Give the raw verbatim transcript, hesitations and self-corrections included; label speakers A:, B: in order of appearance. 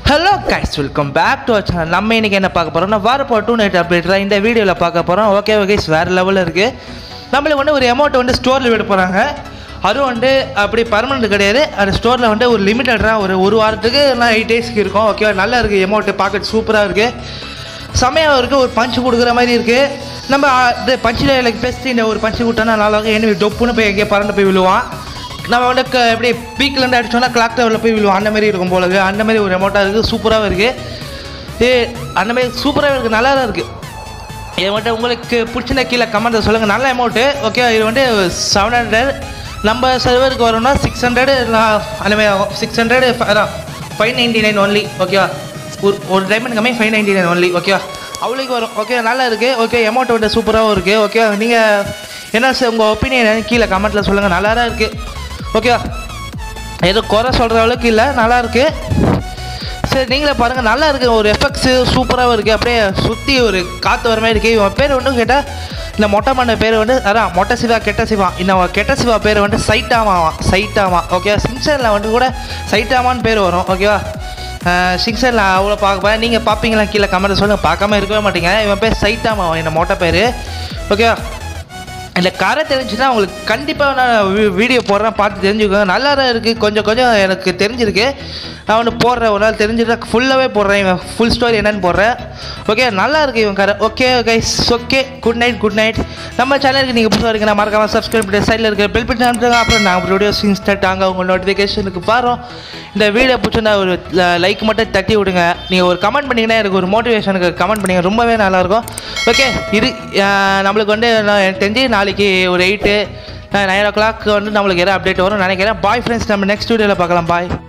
A: Hello guys, welcome back to our channel. நம்ம இன்னைக்கு என்ன பார்க்க போறோம்னா வாரப்போ டூ நைட் அப்டேட் தான் இந்த வீடியோல பார்க்க போறோம். ஓகே guys, வேற லெவல்ல இருக்கு. நம்மளுக்கு வந்து ஒரு அமௌண்ட் வந்து ஸ்டோர்ல விட போறாங்க. அது வந்து அப்படி பெர்மனன்ட் கிடையாது. அந்த ஸ்டோர்ல வந்து ஒரு லிமிட்டடா ஒரு ஒரு வாரத்துக்கு இல்ல எயிட் டேஸ்க்கு இருக்கும். ஓகே, நல்லா இருக்கு அமௌண்ட், பாக்கெட் சூப்பரா இருக்கு. சமயா இருக்கு, ஒரு பஞ்ச் கொடுக்குற மாதிரி இருக்கு. நம்ம இந்த பஞ்சில லைக் பெஸ்ட் இந்த ஒரு பஞ்ச் கொடுத்தா நல்லா இருக்கும். ஏன்னா டொப்புன்னு போய் எங்கே பறந்து போய் விழுவான். நம்ம வந்து எப்படி பீக்லேருந்து அடிச்சோன்னா கிளாக் டவரில் போய் விழுவோம், அந்த மாதிரி இருக்கும் போல. அந்த மாதிரி ஒரு அமௌண்ட்டாக இருக்குது, சூப்பராகவும் இருக்குது. ஏ அந்த மாதிரி சூப்பராக இருக்குது, நல்லா தான் இருக்குது. இது மட்டும் உங்களுக்கு பிடிச்சிருந்த கீழே கமெண்ட்டை சொல்லுங்கள். நல்ல அமௌண்ட்டு. ஓகே, இது வந்து செவன் ஹண்ட்ரட் நம்ம சர்வருக்கு வரோம்னா சிக்ஸ் ஹண்ட்ரட் அந்த மாதிரி ஆகும். சிக்ஸ் ஹண்ட்ரட் அதான் ஃபைவ் நைன்ட்டி நைன் ஒன்லி. ஓகேவா, ஒரு ஒரு டைமண்ட் கம்மி ஃபைவ் நைன்ட்டி நைன் ஒன்லி. ஓகேவா, அவ்வளோக்கு வரும். ஓகே, நல்லா இருக்குது. ஓகே, அமௌண்ட் வந்து சூப்பராகவும் இருக்குது. ஓகே, நீங்கள் என்ன சார் உங்கள் ஒப்பீனியன் கீழே கமெண்ட்டில் சொல்லுங்கள். நல்லா தான் இருக்குது. ஓகேவா, எதுவும் குறை சொல்கிற அளவுக்கு இல்லை, நல்லாயிருக்கு. சரி, நீங்களே பாருங்கள், நல்லா இருக்குது. ஒரு எஃபெக்ட்ஸு சூப்பராகவும் இருக்குது. அப்படியே சுற்றி ஒரு காற்று வர மாதிரி இருக்குது. இவன் பேர் ஒன்றும் கேட்டால் இந்த மொட்டை மண்ண பேர் வந்து அதான் மொட்டை சிவா கெட்ட சிவா. இந்த கெட்ட சிவா பேர் வந்து சைட்டாமாவான் சைட்டாமா. ஓகேவா, சிங்சனில் வந்து கூட சைட்டாமான்னு பேர் வரும். ஓகேவா, சிங்சனில் அவ்வளோ பார்க்க நீங்கள் பார்ப்பீங்களா கீழே கமெண்ட் சொல்லுங்கள். பார்க்காம இருக்கவே மாட்டீங்க. இவன் பேர் சைட்டாமாவான், இந்த மொட்டை பேர். ஓகேவா, இந்த கரை தெரிஞ்சுன்னா உங்களுக்கு கண்டிப்பாக நான் வீடியோ போடுறேன், பார்த்து தெரிஞ்சுக்கோங்க. நல்லா தான் இருக்குது. கொஞ்சம் கொஞ்சம் எனக்கு தெரிஞ்சிருக்கு. நான் ஒன்று போடுறேன், ஒரு நாள் தெரிஞ்சுட்டு ஃபுல்லாகவே போடுறேன். இவன் ஃபுல் ஸ்டோரி என்னென்னு போடுறேன். ஓகே, நல்லா இருக்குது இவன் கரை. Okay guys, okay, good night good night. நம்ம சேனலுக்கு நீங்கள் புதுசாக இருக்கீங்க, நான் மறக்காமல் சப்ஸ்கிரைப் பண்ணி சைடில் இருக்க பெல் பட்டன் அனுப்புங்க. அப்புறம் நான் வீடியோஸ் இன்ஸ்டன்ட் ஆங்க உங்கள் நோட்டிஃபிகேஷனுக்கு பாரோம். இந்த வீடியோ பிடிச்சிருந்தா ஒரு லைக் மட்டும் தட்டி விடுங்க. நீங்கள் ஒரு கமெண்ட் பண்ணிங்கன்னா எனக்கு ஒரு மோட்டிவேஷனுக்கு கமெண்ட் பண்ணிங்க, ரொம்பவே நல்லாயிருக்கும். ஓகே, இது நம்மளுக்கு வந்து எனக்கு தெரிஞ்சு நாளைக்கு ஒரு எயிட்டு நைன் ஓ கிளாக் வந்து நம்மளுக்கு எதாவது அப்டேட் வரும் நினைக்கிறேன். பாய் ஃப்ரெண்ட்ஸ், நம்ம நெக்ஸ்ட் வீடியோவில் பார்க்கலாம். பாய்.